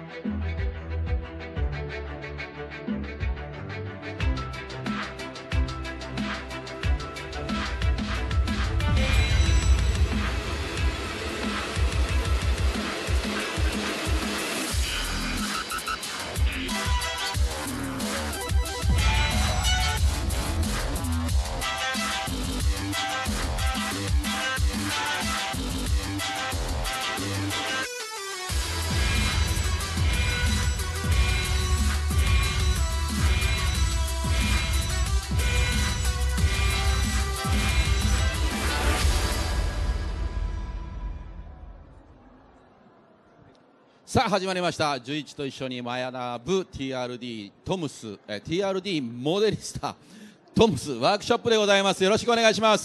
さあ始まりました。11と一緒に学ぶ TRD トムス、TRD モデリスタトムスワークショップでございます。よろしくお願いします。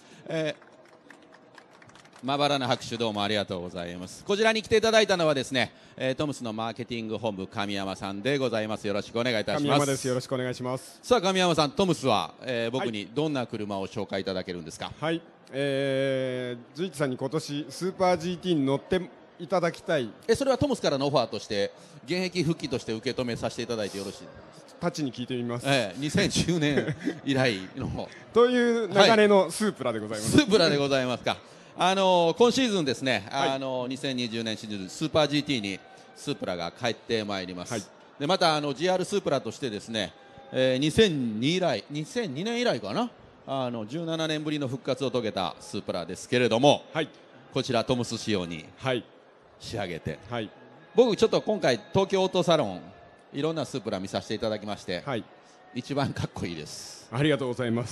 まばらな拍手どうもありがとうございます。こちらに来ていただいたのはですね、トムスのマーケティング本部神山さんでございます。よろしくお願いいたします。 神山です。よろしくお願いします。 さあ神山さん、トムスは、僕にどんな車を紹介いただけるんですか？ はい、11さんに今年スーパー GT に乗っていただきたい。 それはトムスからのオファーとして現役復帰として受け止めさせていただいてよろしいですか？ たちに聞いてみます。 2010年以来のという流れのスープラでございます。 スープラでございますか。今シーズンですね、2020年シーズンスーパー GT にスープラが帰ってまいります。でまたGR スープラとしてですね、2002年以来かな、17年ぶりの復活を遂げたスープラですけれども、こちらトムス仕様に仕上げて、僕ちょっと今回東京オートサロンいろんなスープラ見させていただきまして、一番かっこいいです。 ありがとうございます。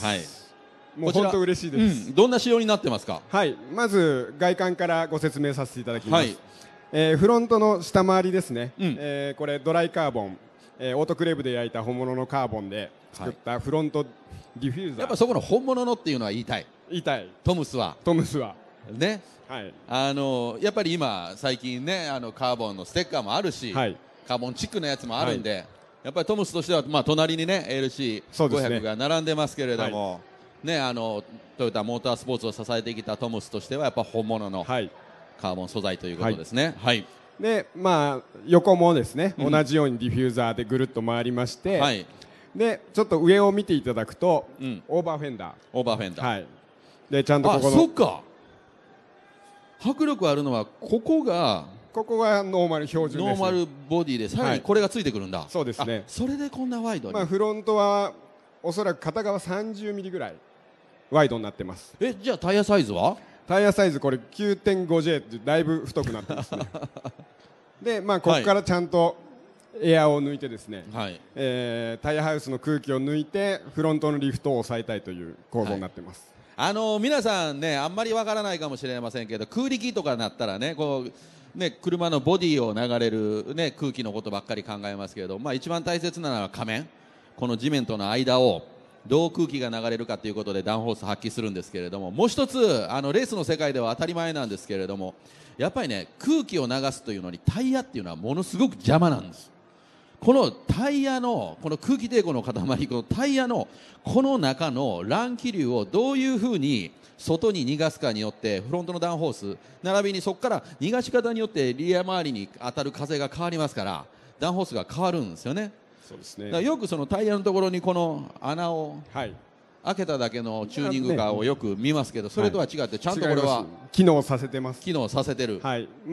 もう本当嬉しいです。 どんな仕様になってますか？ まず外観からご説明させていただきます。フロントの下回りですね、これドライカーボン、オートクレーブで焼いた本物のカーボンで作ったフロントディフューザー。 やっぱそこの本物のっていうのは言いたい。トムスはね、やっぱり今最近ね、カーボンのステッカーもあるし、カーボンチックなやつもあるんで、やっぱりトムスとしては、隣にね LC500 が並んでますけれども、トヨタモータースポーツを支えてきたトムスとしてはやっぱ本物のカーボン素材ということですね。 で横もですね、同じようにディフューザーでぐるっと回りまして、でちょっと上を見ていただくと、オーバーフェンダー、でちゃんとここの、 そっか、迫力あるのはここがノーマル標準です。 ノーマルボディでさらにこれがついてくるんだ。 そうですね。 それでこんなワイドに。 フロントはおそらく片側30ミリぐらいワイドになってます。 じゃあタイヤサイズは？ タイヤサイズこれ 9.5J ってだいぶ太くなってますね。でここからちゃんとエアを抜いてですね、タイヤハウスの空気を抜いてフロントのリフトを抑えたいという構造になってます。 皆さんね、あんまりわからないかもしれませんけど、空力とかなったらね、車のボディを流れる、空気のことばっかり考えますけれど、一番大切なのは仮面、この地面との間をどう空気が流れるかということでダウンホース発揮するんですけれども、もう一つレースの世界では当たり前なんですけれども、やっぱりね、空気を流すというのにタイヤっていうのはものすごく邪魔なんです。このタイヤのこの空気抵抗の塊、このタイヤのこの中の乱気流をどういうふうに外に逃がすかによってフロントのダウンホース並びにそこから逃がし方によってリア周りに当たる風が変わりますから、ダウンホースが変わるんですよね。 そうですね。 だからよくそのタイヤのところにこの穴を開けただけのチューニングカーをよく見ますけど、それとは違ってちゃんとこれは機能させてます。 機能させてる。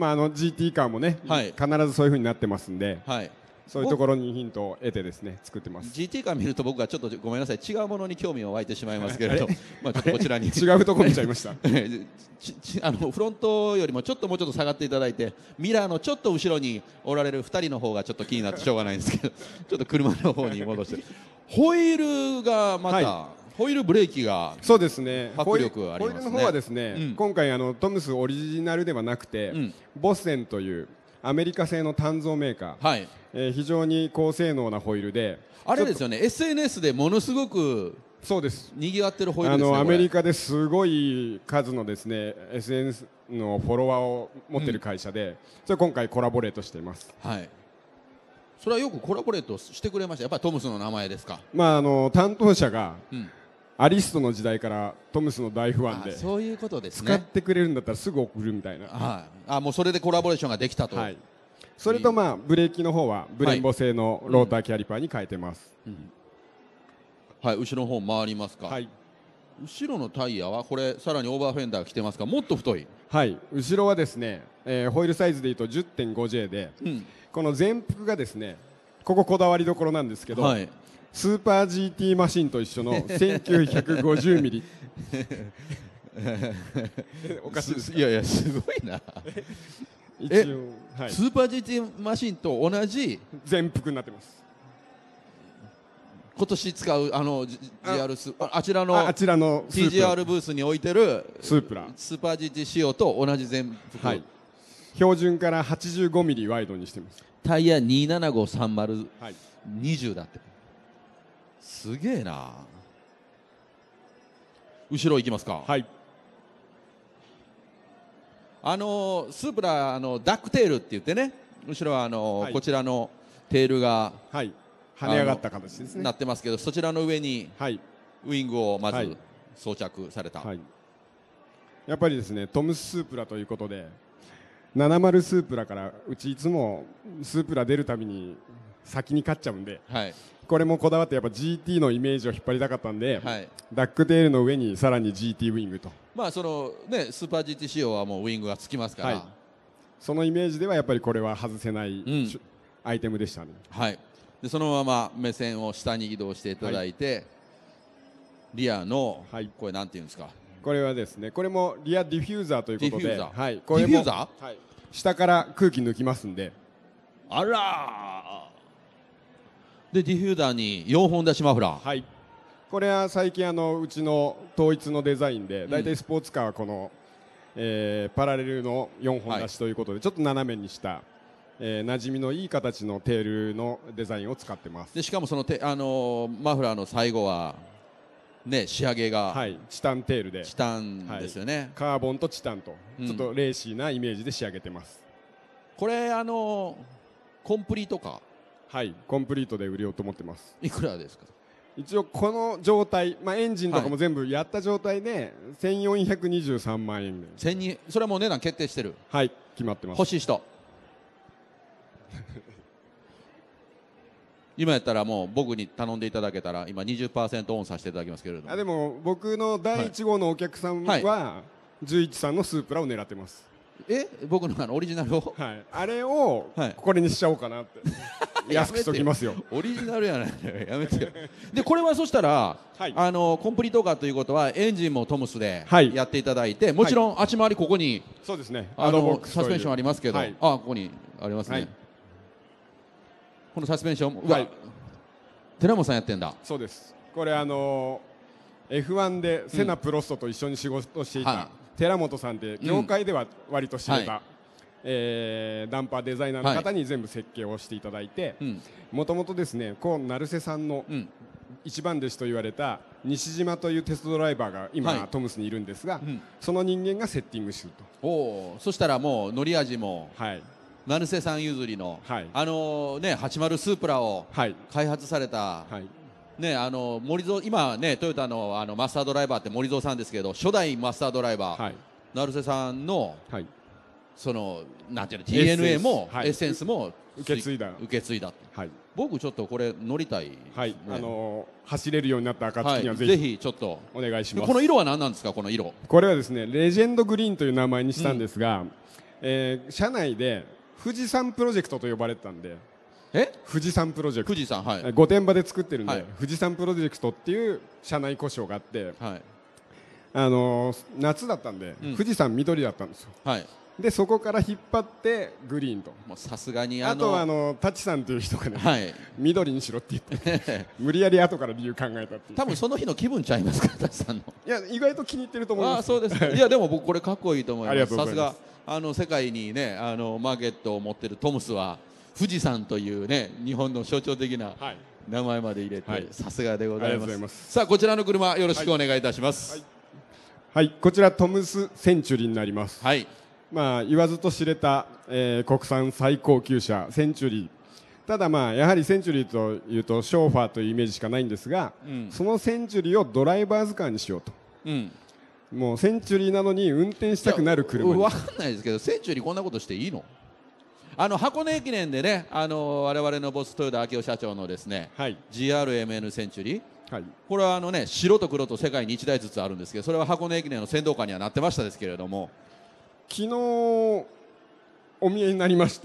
GT カーもね、必ずそういうふうになってますんで、そういうところにヒントを得てですね作ってます。 GT カー見ると僕はちょっとごめんなさい、違うものに興味を湧いてしまいますけれどこちらに違うところ見ちゃいました。 フロントよりももうちょっと下がっていただいて、ミラーのちょっと後ろにおられる2人の方がちょっと気になってしょうがないんですけどちょっと車の方に戻してホイールがまた、ホイールブレーキがそうですね、 迫力ありますね。 ホイールの方はですね、今回トムスオリジナルではなくて、ボッセンというアメリカ製の鍛造メーカー、非常に高性能なホイールで、 あれですよね、 SNS でものすごくそうですにぎわってるホイールですね。 アメリカですごい数のですね SNS のフォロワーを持っている会社で、それ今回コラボレートしています。 それはよくコラボレートしてくれました。やっぱりトムスの名前ですか？ 担当者が、アリストの時代からトムスの大ファンで、 そういうことですね。 使ってくれるんだったらすぐ送るみたいな、 もうそれでコラボレーションができたと。 それとまあブレーキの方はブレンボ製のローターキャリパーに変えてます。 はい、後ろの方回りますか。はい、後ろのタイヤはこれさらにオーバーフェンダー来てますか。もっと太い。はい、 後ろはですね、ホイールサイズでいうと 10.5J で、この前幅がですね、こここだわりどころなんですけど、スーパー GT マシンと一緒の1950ミリおかしいですか。 いやいやすごいな一応、はい、スーパー GT マシンと同じ前幅になってます。 今年使うあちらの TGR ブースに置いてるスーパー GT 仕様と同じ前幅、はい、 標準から85ミリワイドにしてます。 タイヤ27530、はい、20だって。すげえな。後ろ行きますか。はい、スープラダックテールって言ってね、後ろははい、こちらのテールが、はい、 跳ね上がった形ですね。 なってますけど、そちらの上に、はい、ウイングをまず装着された、はい、 やっぱりですね、トムススープラということで70スープラからうちいつもスープラ出るたびに先に勝っちゃうんで、はい、これもこだわってやっぱ GT のイメージを引っ張りたかったんで、はい、ダックテールの上にさらに GT ウイングと、 まあそのね、スーパー GT 仕様はもうウイングがつきますから、はい、 そのイメージではやっぱりこれは外せない、アイテムでしたね。 はい、でそのまま目線を下に移動していただいて、はい、リアの、はい、これなんていうんですか。これはですね、これもリアディフューザーということで、 はい、これもディフューザー、はい、 下から空気抜きますんで。 あらでディフューザーに4本出しマフラー、はい、 これは最近うちの統一のデザインで、だいたいスポーツカーはこの、パラレルの4本出しということで、はい、ちょっと斜めにした馴染みのいい形のテールのデザインを使ってます。 でしかもそのマフラーの最後は、ね、仕上げが、 はい、チタンテールでチタンですよね、はい、 カーボンとチタンと、ちょっとレーシーなイメージで仕上げてます。 これコンプリートか。 はい、コンプリートで売りようと思ってます。 いくらですか。 一応この状態、まあ、エンジンとかも全部やった状態で1423万円で、 それはもう値段決定してる。 はい、決まってます。 欲しい人今やったらもう僕に頼んでいただけたら今 20% オンさせていただきますけれども、 でも僕の第1号のお客さんは11さんのスープラを狙ってます。 僕のオリジナルを、 はい、あれをこれにしちゃおうかなって安くしときますよ。 オリジナルやないやめてよでこれはそしたら、はい、コンプリートカーということはエンジンもトムスでやっていただいて、もちろん足回りここに、 そうですね、 サスペンションありますけど、ここにありますね、このサスペンション、うわ、寺本さんやってんだ。 そうです。これF1 でセナプロストと一緒に仕事していた、寺本さんって業界では割と知れた、ダンパーデザイナーの方に全部設計をしていただいて、もともとですね、成瀬さんの一番弟子と言われた西島というテストドライバーが今、トムスにいるんですが、その人間がセッティングすると。 そしたらもう乗り味も、成瀬さん譲りの、80スープラを開発された、森蔵、今ねトヨタのマスタードライバーって森蔵さんですけど、初代マスタードライバー、成瀬さんの、そのなんていうの DNA もエッセンスも受け継いだ。 僕ちょっとこれ乗りたい、 走れるようになった暁にはぜひちょっとお願いします。 この色は何なんですか。この色、 これはですね、レジェンドグリーンという名前にしたんですが、社内で富士山プロジェクトと呼ばれてたんで、富士山プロジェクト、 富士山、はい、 御殿場で作ってるんで、富士山プロジェクトっていう社内故障があって、夏だったんで、富士山緑だったんですよ。でそこから引っ張ってグリーンと。 さすがにあとは舘さんという人がね、緑にしろって言って無理やり後から理由考えたっていう。 多分その日の気分ちゃいますか舘さんの。 いや意外と気に入ってると思います。 そうですか。いやでも僕これかっこいいと思います。さすが世界にねマーケットを持ってるトムスは富士山というね日本の象徴的な名前まで入れて、さすがでございます。さあこちらの車よろしくお願いいたします。 はい、こちらトムスセンチュリーになります。まあ言わずと知れた、国産最高級車センチュリー。ただまあやはりセンチュリーというとショーファーというイメージしかないんですが、そのセンチュリーをドライバーズカーにしようと。もうセンチュリーなのに運転したくなる車。 分かんないですけどセンチュリーこんなことしていいの？ 箱根駅伝でね、我々のボス豊田章男社長のですね、 はい、 GRMN センチュリー、 はい、 これは白と黒と世界に1台ずつあるんですけど、それは箱根駅伝の先導官にはなってましたですけれども、 昨日お見えになりまして、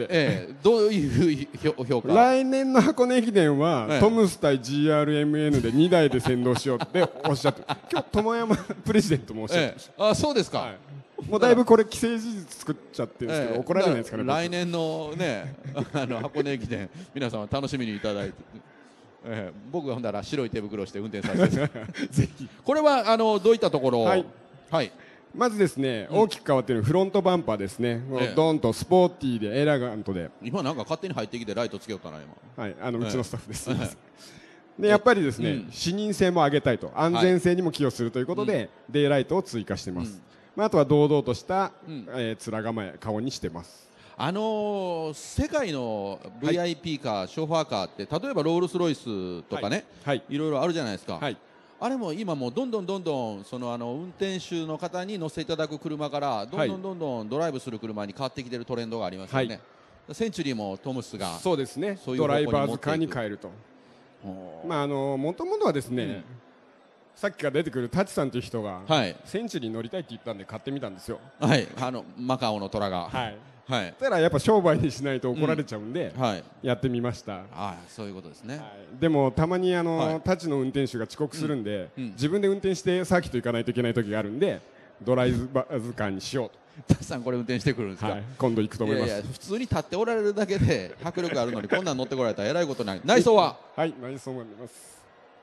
どういう評価？ 来年の箱根駅伝は、トムス対 GRMN で2台で先導しようっておっしゃって今日友山プレジデントもおっしゃってました、 あ、そうですか、 もうだいぶこれ既成事実作っちゃってるんですけど、怒られないですかね。 来年のね箱根駅伝皆様楽しみにいただいて、僕がほんだら白い手袋をして運転させてぜひ。これはどういったところ？はい、はい、 まずですね、大きく変わっているフロントバンパーですね、ドーンとスポーティーでエレガントで、 今なんか勝手に入ってきてライトつけよったな今。 はい、うちのスタッフです。でやっぱりですね、視認性も上げたいと、安全性にも寄与するということで、デイライトを追加してます。あとは堂々とした、面構え、顔にしてます。 世界の VIP カー、ショファーカーって、例えばロールスロイスとかね、いろいろあるじゃないですか。あれも今もうどんどん運転手の方に乗せていただく車からどんどんドライブする車に変わってきてるトレンドがありますよね。センチュリーもトムスがそうですね、ドライバーズカーに変えると。もともとはですね、さっきから出てくるタチさんという人が、センチュリー乗りたいって言ったんで買ってみたんですよ。 はい、マカオの虎が。 はい、ただやっぱ商売にしないと怒られちゃうんで、やってみました。 そういうことですね。 でもたまにタチの運転手が遅刻するんで、自分で運転してサーキット行かないといけない時があるんで、ドライバーズカーにしようと。 タチさんこれ運転してくるんですか？ 今度行くと思います。 いやいや、普通に立っておられるだけで迫力あるのにこんなん乗ってこられたらえらいことない。内装は？ はい、内装もあります。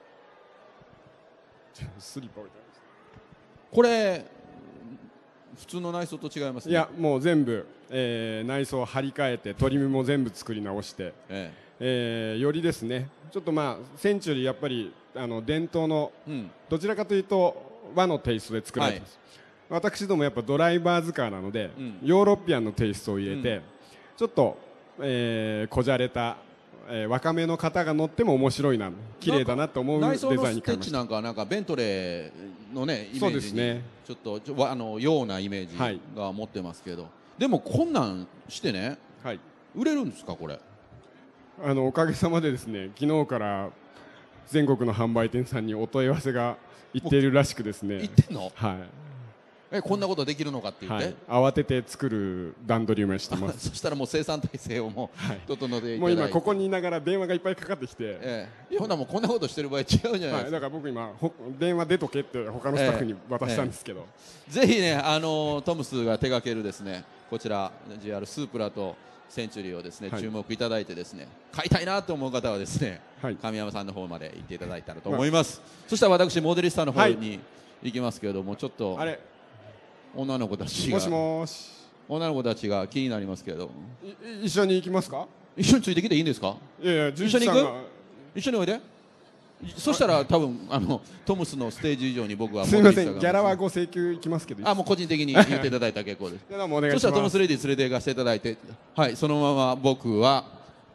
スリッパ置いてあります。 これ普通の内装と違いますね。 いや、もう全部、内装を張り替えてトリムも全部作り直して、よりですね、ちょっとセンチュリーやっぱり伝統の、どちらかというと和のテイストで作られてます。私どもやっぱドライバーズカーなので、ヨーロピアンのテイストを入れて、ちょっと、こじゃれた若めの方が乗っても面白いな、綺麗だなと思うデザインに変えました。内装のステッチなんかベントレーのねイメージにちょっとようなイメージが持ってますけど、でもこんなんしてね、売れるんですかこれ？ おかげさまでですね、昨日から全国の販売店さんにお問い合わせが行っているらしくですね。 行ってんの？ はい。 こんなことできるのかって言って、 慌てて作る段取りをしてますそしたらもう生産体制をもう整えていただいて、 もう今ここにいながら電話がいっぱいかかってきて、 ほなもうこんなことしてる場合違うじゃないですか。 だから僕今電話出とけって他のスタッフに渡したんですけど、 ぜひねトムスが手掛けるですね、こちら GR スープラとセンチュリーをですね、注目いただいてですね、買いたいなと思う方はですね、神山さんの方まで行っていただいたらと思います。そしたら私モデリスタの方に行きますけれども、ちょっと女の子たちが気になりますけど、 一緒に行きますか？ 一緒についてきていいんですか？ いやいや、 一緒に行く？一緒においで。そしたら多分トムスのステージ以上に僕はすみません、ギャラはご請求いきますけど、 もう個人的に言っていただいたら結構ですそしたらトムスレディ連れて行かせていただいて、はい、そのまま僕は、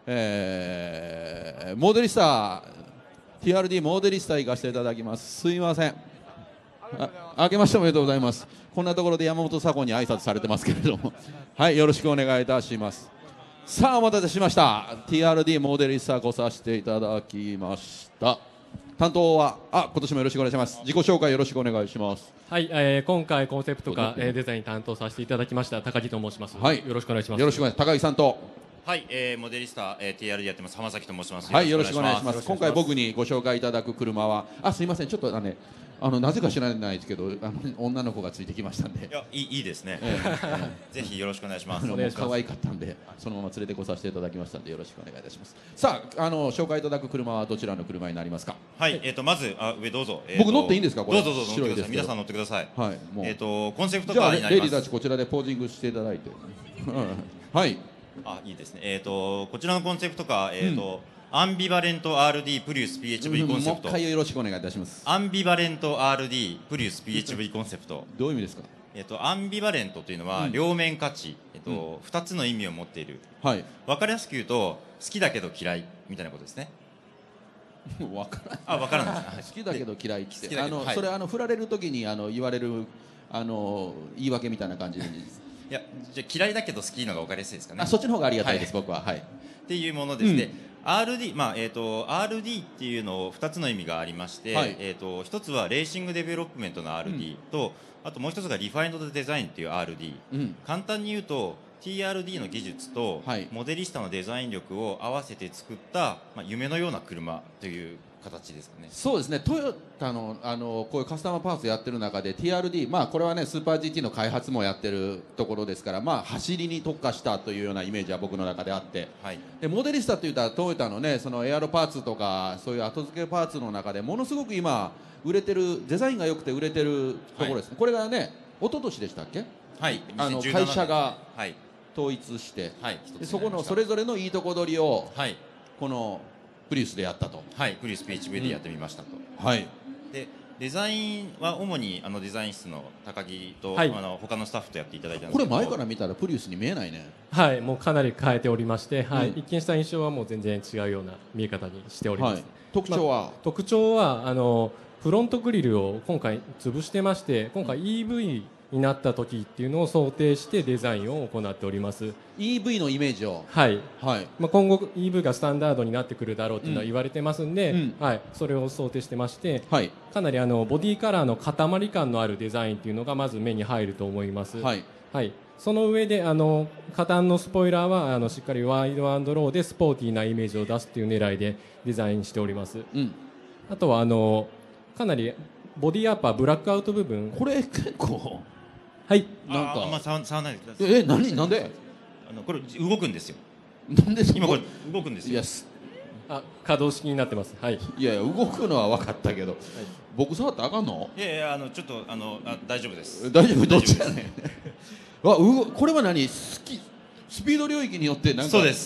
モデリスタ TRD モデリスタ行かせていただきます。すいません、明けましておめでとうございます。こんなところで山本左近に挨拶されてますけれどもはい、よろしくお願いいたします。さあお待たせしました、 TRD モデリスタ来させていただきました。担当は今年もよろしくお願いします。自己紹介よろしくお願いします。 はい、今回コンセプトかデザイン担当させていただきました高木と申します。 はい、 よろしくお願いします。 よろしくお願いします。高木さんと、 はい、モデリスタ、TRD やってます浜崎と申します。 はい、よろしくお願いします。今回僕にご紹介いただく車はすいません、ちょっとなぜか知らないですけど女の子がついてきましたんで、 いいですね、ぜひよろしくお願いします。 可愛かったんでそのまま連れてこさせていただきましたんでよろしくお願いいたします。さあ紹介いただく車はどちらの車になりますか？ はい、まず上どうぞ、 僕乗っていいんですか？これどうぞ乗ってください。皆さん乗ってください。 はい、もうコンセプトカーになります。 じゃあレディーたちこちらでポージングしていただいてはい、 いいですね。こちらのコンセプトカー、アンビバレント RD プリウス PHV コンセプト。 もう一回よろしくお願いいたします。 アンビバレント RD プリウス PHV コンセプト。 どういう意味ですか？ アンビバレントというのは両面価値、2つの意味を持っている。 はい。 わかりやすく言うと好きだけど嫌いみたいなことですね。 わからない。 わからないです。 好きだけど嫌いってそれ振られる時に言われる言い訳みたいな感じでいや、じゃあ嫌いだけど好きのが分かりやすいですかね。 そっちの方がありがたいです、僕は。はい。 っていうものですね。RD、RD っていうのを2つの意味がありまして、1つはレーシングデベロップメントの RD と、あともう1つがリファインドデザインっていう RD、簡単に言うと TRD の技術とモデリスタのデザイン力を合わせて作った、夢のような車という形ですかね。 そうですね、トヨタの、こういうカスタマーパーツやってる中で TRD、これはねスーパー GT の開発もやってるところですから、走りに特化したというようなイメージは僕の中であって、でモデリスタというとトヨタのねそのエアロパーツとかそういう後付けパーツの中でものすごく今売れてる、デザインが良くて売れてるところですね。これがね一昨年でしたっけ、 会社が統一して、でそこのそれぞれのいいとこ取りを、このプリウスでやったと。 プリウス PHV でやってみましたと。でデザインは主にデザイン室の高木と、他のスタッフとやっていただいたんですけど、 これ前から見たらプリウスに見えないね。 もうかなり変えておりまして、一見した印象はもう全然違うような見え方にしております。 特徴は、 特徴はフロントグリルを今回潰してまして、今回 EV になった時っていうのを想定してデザインを行っております。 EV のイメージを、 今後 EV がスタンダードになってくるだろうっていうのは言われてますんで、それを想定してまして、かなりボディカラーの塊感のあるデザインっていうのがまず目に入ると思います。その上で下端のスポイラーはしっかりワイド&ローでスポーティーなイメージを出すっていう狙いでデザインしております。あとはかなりボディアッパーブラックアウト部分、 これ結構なんか触らないでください。 なんでこれ動くんですよ。 なんで今これ動くんですよ。 可動式になってます。 いや動くのは分かったけど、僕触ったらあかんの？ いやちょっと大丈夫です。 大丈夫、どっちやねん。これは何？スピード領域によってなんか。 そうです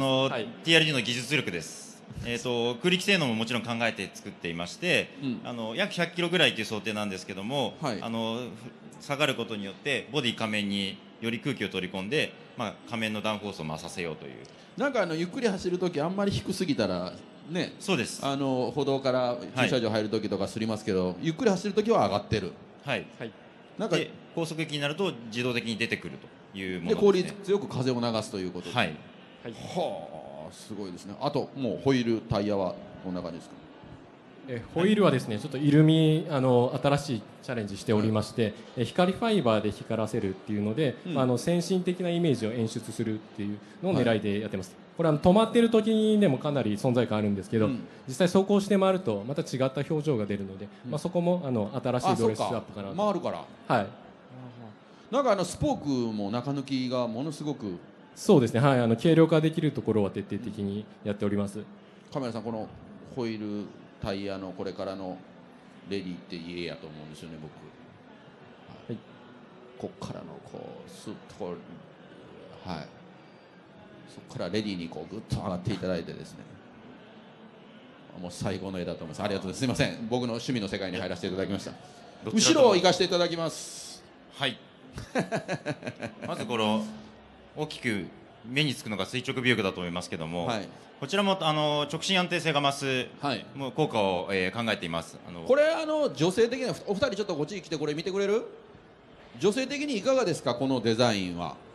。TRD の技術力です。空力性能ももちろん考えて作っていまして、約100キロぐらいという想定なんですけども、下がることによってボディ仮面により空気を取り込んで、仮面のダウンフォースを増させようという。 なんかゆっくり走るときあんまり低すぎたらね、 そうです。 歩道から駐車場入るときとかすりますけど、ゆっくり走るときは上がってる。 なんか高速域になると自動的に出てくるというものですね。 で効率よく風を流すということで。すごいですね。あともうホイールタイヤはどんな感じですか？ ホイールはですねちょっとイルミ新しいチャレンジしておりまして、光ファイバーで光らせるっていうので、先進的なイメージを演出するっていうのを狙いでやってます。これ止まってる時にでもかなり存在感あるんですけど、実際走行して回るとまた違った表情が出るので、そこも新しいドレスアップかなと。 回るから。なんかスポークも中抜きがものすごく。 そうですね、軽量化できるところは徹底的にやっております。 カメラさん、このホイールタイヤのこれからのレディって家やと思うんですよね、僕。こっからのこうスッとこう、そこからレディにこうグッと上がっていただいてですね、もう最高の絵だと思います。ありがとうございます。すいません、僕の趣味の世界に入らせていただきました。後ろを行かせていただきます。 まずこの大きく目につくのが垂直尾翼だと思いますけども、こちらも直進安定性が増す、効果を、考えています。 これ女性的にはお二人ちょっとこっちに来てこれ見てくれる？女性的にいかがですか、このデザインは。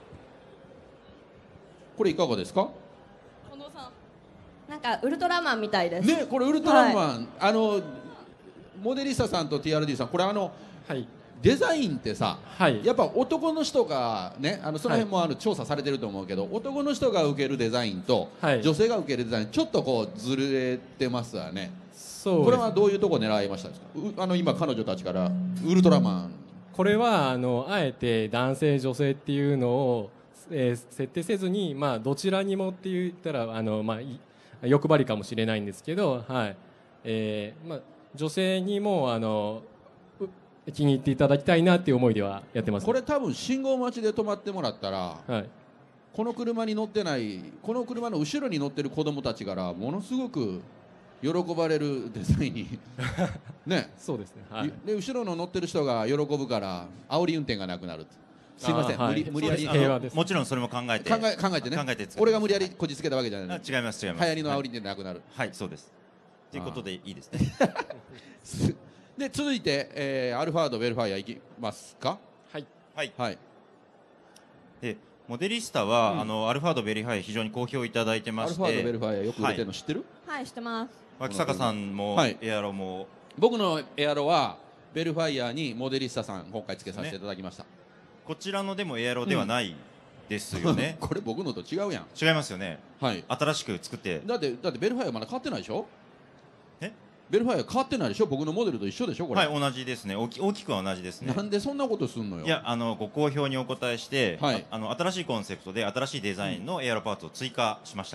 これいかがですか？ 近藤さん、なんかウルトラマンみたいですね。これウルトラマン、モデリスタさんと TRD さん、これデザインってさ、やっぱ男の人がね、その辺も調査されてると思うけど、男の人が受けるデザインと、女性が受けるデザインちょっとこうずれてますわね。これはどういうところ狙いましたですか？今彼女たちからウルトラマン。 これはあえて男性女性っていうのを、設定せずに、どちらにもって言ったら欲張りかもしれないんですけど、女性にも気に入っていただきたいなっていう思いではやってます。 これ多分信号待ちで止まってもらったら、この車に乗ってない、この車の後ろに乗ってる子供たちからものすごく喜ばれるデザインにね。 そうですね、 で後ろの乗ってる人が喜ぶから煽り運転がなくなる。すいません、無理やり。 もちろんそれも考えてね。俺が無理やりこじつけたわけじゃない。 違います。 流行りの煽り運転なくなる。 そうです。ということでいいですね。 で続いて、アルファードウェルファイアいきますか？ でモデリスタは、アルファードベリファイア非常に好評いただいてまして、 アルファードベリファイアよく売れてるの知ってる？ はい、知ってます。 脇坂さんも、エアロも僕のエアロはベルファイアにモデリスタさん今回つけさせていただきました。 こちらのでもエアロではないですよね。 これ僕のと違うやん。 違いますよね。 はい。 新しく作ってだってベルファイアまだ変わってないでしょ？ベルファイア変わってないでしょ？僕のモデルと一緒でしょこれ？ はい、同じですね。大きくは同じですね。 なんでそんなことすんのよ？ いや、ご好評にお答えして、新しいコンセプトで新しいデザインのエアロパーツを追加しました。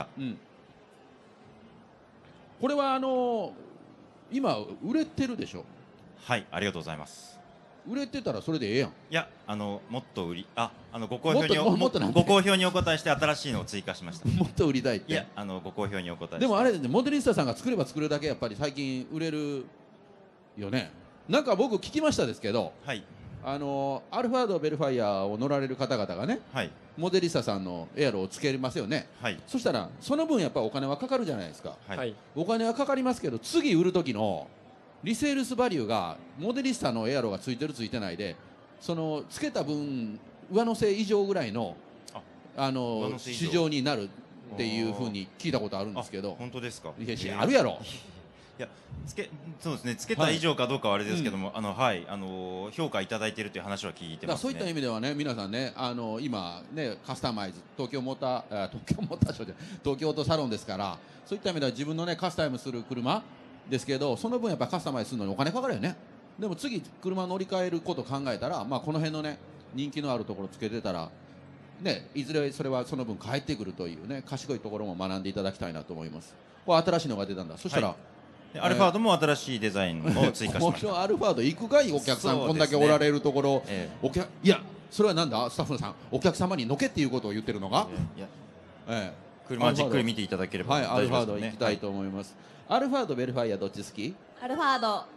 これは今売れてるでしょ？ はい、ありがとうございます。 売れてたらそれでええやん。 いや、もっと売り、ご好評にお答えして新しいのを追加しました。 もっと売りたいって。 いや、ご好評にお答えして。 でもあれモデリスタさんが作れば作るだけやっぱり最近売れるよね。なんか僕聞きましたですけど、 はい、 アルファードベルファイアを乗られる方々がね、 はい、 モデリスタさんのエアロをつけますよね。 はい、 そしたらその分やっぱりお金はかかるじゃないですか。 はい、 お金はかかりますけど次売る時のリセールスバリューがモデリスタのエアロがついてるついてないでそのつけた分上乗せ以上ぐらいの市場になるっていうふうに聞いたことあるんですけど。 本当ですか？ いやあるやろ。 いやそうですね、つけた以上かどうかはあれですけども、評価いただいているという話は聞いてますね。 そういった意味ではね、皆さんね、今ねカスタマイズ東京オートサロンですから、そういった意味では自分のねカスタマイズする車ですけど、その分やっぱカスタマイズするのにお金かかるよね。でも次車乗り換えることを考えたら、まあこの辺のね人気のあるところつけてたらね、いずれそれはその分返ってくるというね賢いところも学んでいただきたいなと思います。これ新しいのが出たんだ。そしたら、 アルファードも新しいデザインを追加しました。 もちろんアルファード行くかいお客さん、こんだけおられるところ、いやそれはなんだスタッフさんお客様にのけっていうことを言ってるのが、 車じっくり見ていただければはい、アルファード行きたいと思います。アルファードベルファイアどっち好き？ アルファード。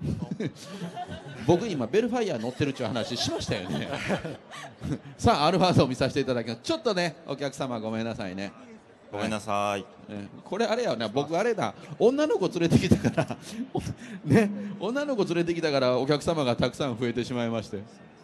僕今ベルファイア乗ってるっていう話しましたよね。さあアルファードを見させていただきます。ちょっとねお客様ごめんなさいね。 ごめんなさい。 これあれやな、僕あれだ、女の子連れてきたからね、女の子連れてきたからお客様がたくさん増えてしまいまして。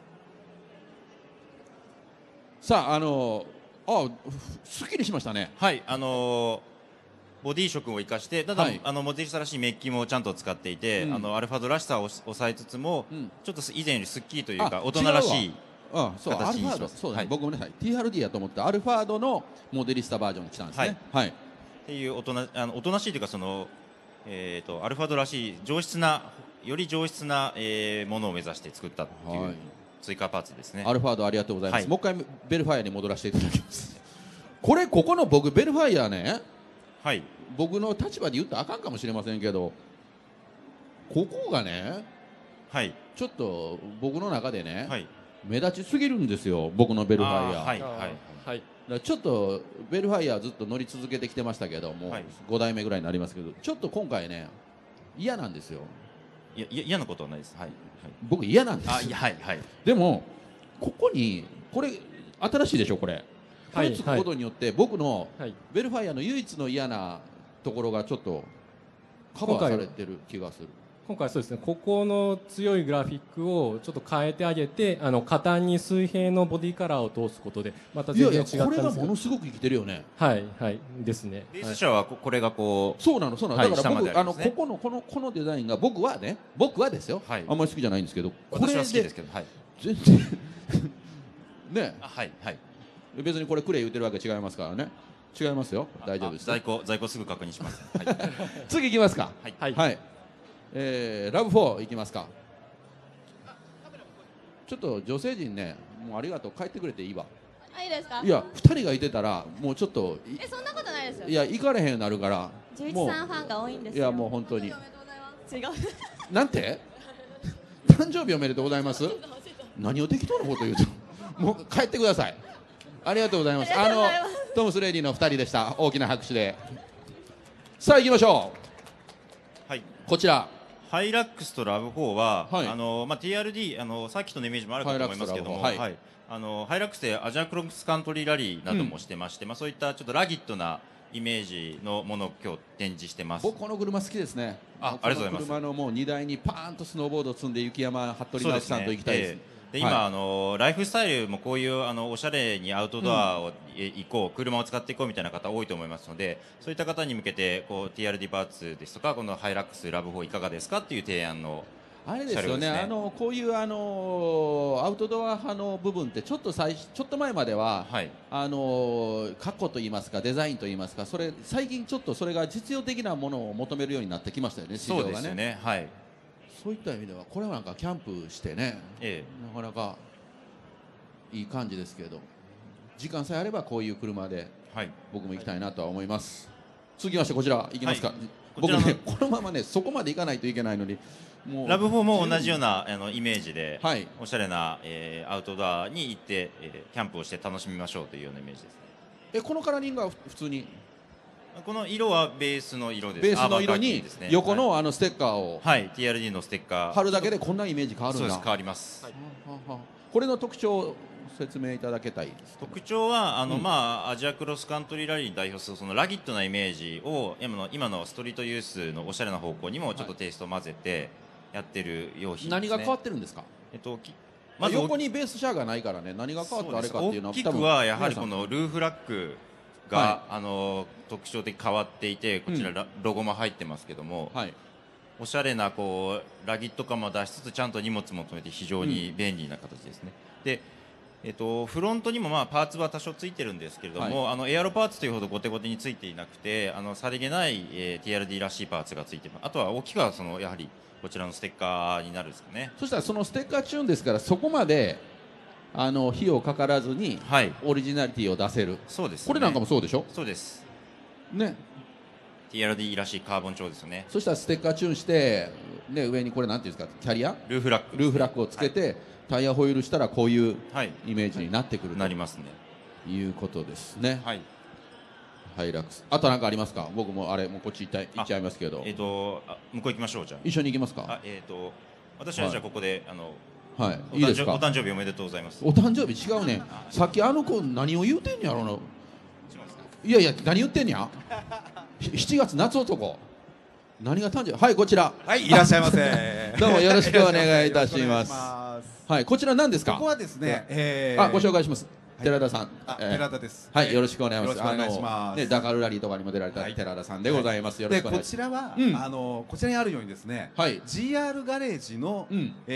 さあすっきりしましたね。 はい、ボディ色を生かして、ただ、モデリスタらしいメッキもちゃんと使っていて、アルファードらしさを抑えつつも、ちょっと以前よりすっきりというか大人らしいそうアルファード、そうだね、僕もね TRD やと思ってアルファードのモデリスタバージョンに来たんですね。はい。 っていうおとなしいというかアルファードらしいより上質なものを目指して作ったっていう追加パーツですね。 アルファードありがとうございます。もう一回ベルファイアに戻らせていただきます。ここの僕ベルファイアね。 はい。 僕の立場で言ったらあかんかもしれませんけど、ここがね、 はい、 ちょっと僕の中でね、 はい、 目立ちすぎるんですよ、僕のベルファイア。 はいはいはい。 だちょっとベルファイアずっと乗り続けてきてましたけども、5代目ぐらいになりますけど、ちょっと今回ね嫌なんですよ。 いや嫌なことはないです。はい。 僕嫌なんです。 はいはい。 でもここにこれ新しいでしょこれ。これつくことによって僕のベルファイアの唯一の嫌なところがちょっとカバーされてる気がする。 今回そうですね、ここの強いグラフィックをちょっと変えてあげて、下端に水平のボディカラーを通すことでまた全然違ったんですけど、 これがものすごく生きてるよね。 はいはいですね。 ベース車はこれがこう、 そうなのだから僕ここのこのデザインが僕はですよ、あんまり好きじゃないんですけど、 私は好きですけど、 全然ね、 はいはい。 別にこれクレイ言ってるわけ違いますからね。違いますよ。大丈夫です。 在庫すぐ確認します。 次行きますか。 はい。 ラブ4行きますか。ちょっと女性陣ね、もうありがとう、帰ってくれていいわ。 いいですか。 いや2人がいてたらもうちょっとそんなことないですよ。 いや行かれへんようになるから。 11さんファンが多いんですよ。 いやもう本当に。 違う。 なんて誕生日おめでとうございます。何を適当なこと言うともう帰ってください。ありがとうございます。トムス・レディの2人でした。大きな拍手で。さあ行きましょう。はい。 こちらハイラックスとラブ4は、TRD サーキットのイメージもあるかと思いますけども、ハイラックスでアジアクロスカントリーラリーなどもしてまして、そういったちょっとラギットなイメージのものを今日展示してます。 僕この車好きですね。 ありがとうございます。 車のもう荷台にパーンとスノーボードを積んで雪山服部直樹さんと行きたいです。 で今、ライフスタイルもこういうおしゃれにアウトドアを行こう、車を使っていこうみたいな方多いと思いますので、そういった方に向けてこう TRD パーツですとか、このハイラックスラブ4いかがですかっていう提案のあれですよね、こういうアウトドア派の部分ってちょっと前までは、はい、格好といいますかデザインといいますか、最近ちょっとそれが実用的なものを求めるようになってきましたよね、市場がね。 そうですよね、はい。 そういった意味ではこれはなんかキャンプしてね、なかなかいい感じですけど、時間さえあればこういう車で僕も行きたいなとは思います。続きましてこちら行きますか。はい、僕ねこのままねそこまで行かないといけないのに。 ラブ4も同じようなイメージで、はい、おしゃれな、アウトドアに行って、キャンプをして楽しみましょうというようなイメージですね。 このカラーリングは普通にこの色はベースの色です。 ベースの色に横のステッカーを、 はい、TRD のステッカー貼るだけでこんなイメージ変わるんだ。 そうです、変わります。はい、 これの特徴を説明いただけたいです。 特徴はアジアクロスカントリーラリーに代表するそのラギットなイメージを今のストリートユースのおしゃれな方向にもちょっとテイストを混ぜてやってる用品ですね。 何が変わってるんですか。まず横にベースシャーがないからね、何が変わってあれかっていうのは大きくはやはりこのルーフラックが、特徴的に変わっていて、こちらロゴも入ってますけども、おしゃれなこうラギット感も出しつつちゃんと荷物も止めて非常に便利な形ですね。でフロントにもパーツは多少ついてるんですけれども、エアロパーツというほどゴテゴテについていなくてさりげない、TRD らしいパーツがついてます。あとは大きくはやはりこちらのステッカーになるんですかね。 そしたらそのステッカーチューンですからそこまで費用かからずにオリジナリティを出せる。 そうですね。 これなんかもそうでしょ。 そうですね。 TRD らしいカーボン調ですよね。 そしたらステッカーチューンして、ね、上にこれなんていうんですか、キャリアルーフラックをつけて、タイヤホイールしたらこういうイメージになってくると、 なりますね。 いうことですね。 はい。 ハイラックス。あと何かありますか。僕ももうこっち行っちゃいますけど。 向こう行きましょう。じゃあ一緒に行きますか。 私はじゃあここでいいですか。 お誕生日おめでとうございます。 お誕生日違うね。さっき子何を言うてんやろうな。いやいや何言ってんや。7月夏男。何が誕生日。はい、こちら。 はい、いらっしゃいませ。 どうもよろしくお願いいたします。はい、こちら何ですか。 ここはですね、 ご紹介します。寺田さん。 寺田です。 はい、よろしくお願いします。 よろしくお願いします。 ダカルラリーとかにも出られた寺田さんでございます。よろしくお願いします。 こちらはこちらにあるようにですね、GR ガレージの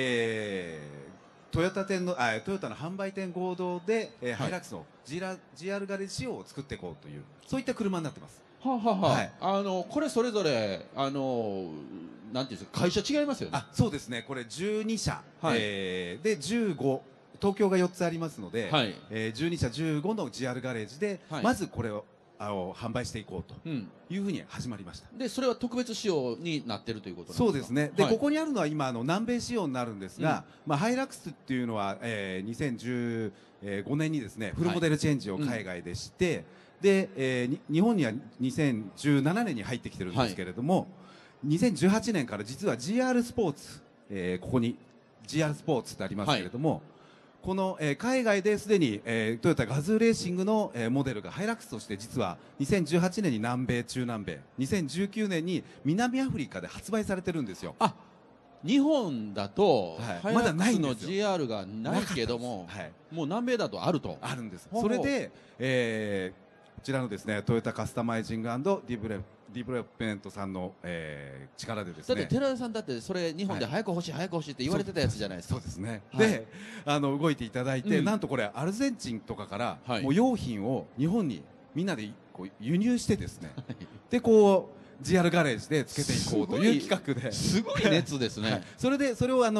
トヨタの販売店合同でハイラックスの GR ガレージ仕様を作っていこうというそういった車になってます。 これそれぞれなんていうんですか、会社違いますよね。 そうですね。これ12社で15、東京が4つありますので、12社15の GR ガレージでまずこれを販売していこうというふうに始まりました。 でそれは特別仕様になってるということなんですか。 そうですね。でここにあるのは今南米仕様になるんですが、ハイラックスっていうのは2015年にですねフルモデルチェンジを海外でして、で日本には2017年に入ってきてるんですけれども、2018年から実は GR スポーツ、ここに GR スポーツってありますけれども、この、海外ですでに、トヨタガズーレーシングの、モデルがハイラックスとして実は2018年に南米中南米、2019年に南アフリカで発売されてるんですよ。 日本だとハイラックスの GR がないけども、もう南米だとあると。 あるんです。それで、こちらのですねトヨタカスタマイジング&ディベロップメントさんの、力でですね。 だって寺田さんだってそれ日本で早く欲しい早く欲しいって言われてたやつじゃないですか。 そうですね。で動いていただいて、なんとこれアルゼンチンとかからもう用品を日本にみんなでこう輸入してですね、でこう GR ガレージでつけていこうという企画ですごい熱ですね。 それを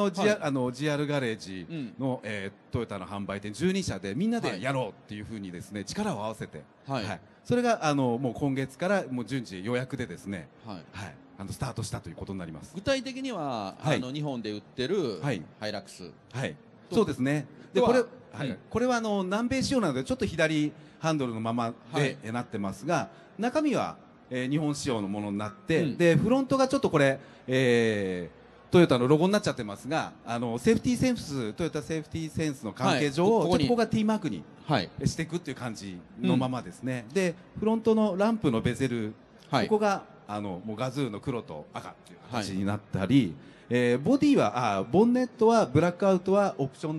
GR ガレージのトヨタの販売店12社でみんなでやろうっていうふうにですね力を合わせて、それがもう今月からもう順次予約でですね、スタートしたということになります。 具体的には日本で売ってるハイラックス。 そうですね。でこれは南米仕様なのでちょっと左ハンドルのままでなってますが、中身は日本仕様のものになって、でフロントがちょっとこれ、トヨタのロゴになっちゃってますが、セーフティーセンス、トヨタセーフティーセンスの関係上、ここが T マークにしていくっていう感じのままですね。でフロントのランプのベゼル、ここがもうガズーの黒と赤っていう形になったり、ボディはボンネットはブラックアウトはオプションで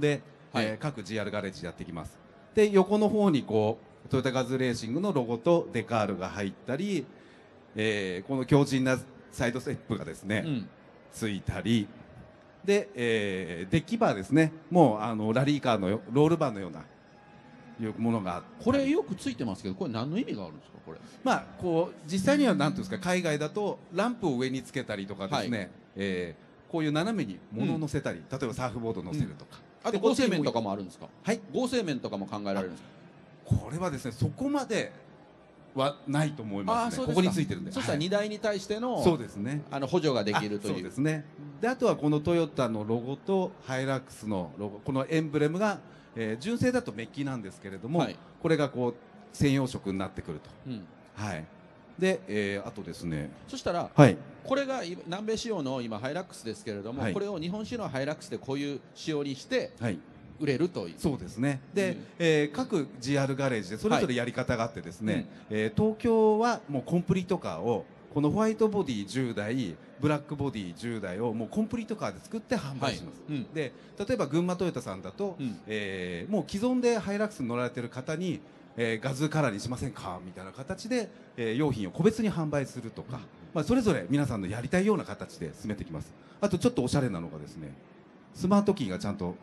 各 GR ガレージでやってきます。で横の方にこうトヨタガズレーシングのロゴとデカールが入ったり、この強靭なサイドステップがですね、ついたりで、デッキバーですね、もうラリーカーのロールバーのようないうものがあって、 これよくついてますけど、これ何の意味があるんですか？これまあこう実際には何ていうんですか、海外だとランプを上につけたりとかですね、こういう斜めに物を乗せたり、例えばサーフボードを乗せるとか、 あと合成面とかもあるんですか？ はい、 合成面とかも考えられるんですか？ これはですね、そこまではないと思いますね。ここについてるんで。 そしたら荷台に対してのそうですね、 補助ができるという。 そうですね。であとはこのトヨタのロゴとハイラックスのロゴ、このエンブレムが、純正だとメッキなんですけれども、これがこう専用色になってくると。はい。で、あとですね、 そしたら、これが南米仕様の今ハイラックスですけれども、これを日本仕様のハイラックスでこういう仕様にして売れるという。 そうですね。で、各 GR ガレージでそれぞれやり方があってですね、東京はもうコンプリートカーをこのホワイトボディ10台、ブラックボディ10台をもうコンプリートカーで作って販売します。で、例えば群馬トヨタさんだと、もう既存でハイラックスに乗られている方に、ガズーカラーにしませんかみたいな形で、用品を個別に販売するとか、まあそれぞれ皆さんのやりたいような形で進めてきます。あとちょっとおしゃれなのがですね、スマートキーがちゃんと、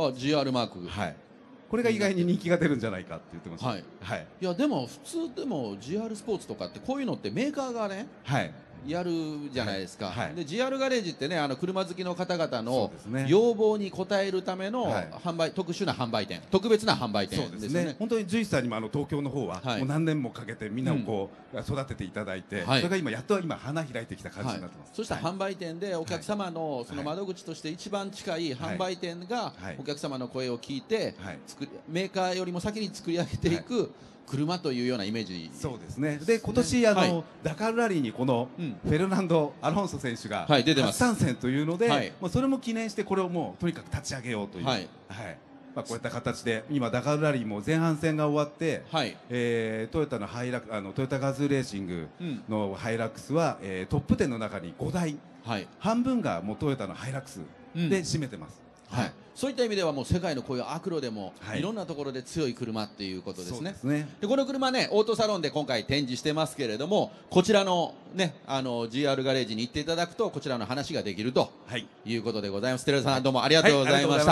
GR マーク。 はい。これが意外に人気が出るんじゃないかって言ってます。はい。 いやでも普通でも GR スポーツとかってこういうのってメーカーがね、やるじゃないですか。で GR ガレージってね、車好きの方々の要望に応えるための販売、特殊な販売店、特別な販売店ですね。 本当に獣医さんにも東京の方はもう何年もかけてみんなをこう育てていただいて、それが今やっと花開いてきた感じになってます。 そしたら販売店でお客様のその窓口として一番近い販売店がお客様の声を聞いて、メーカーよりも先に作り上げていく車というようなイメージ。 そうですね。で今年ダカールラリーにこのフェルナンド・アロンソ選手が初参戦というので、それも記念してこれをもうとにかく立ち上げようという、まあこういった形で今ダカールラリーも前半戦が終わって、トヨタのハイラトヨタガズーレーシングのハイラックスは、トップ10の中に5台、半分がもうトヨタのハイラックスで占めてます。 そういった意味ではもう世界のこういうアクロでもいろんなところで強い車っていうことですね。でこの車ね、オートサロンで今回展示してますけれども、こちらのねGR ガレージに行っていただくとこちらの話ができるということでございます。寺田さんどうもありがとうございました。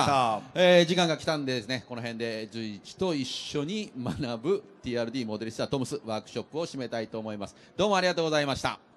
時間が来たんでですね、この辺で随一と一緒に学ぶ TRD モデリスタトムスワークショップを締めたいと思います。どうもありがとうございました。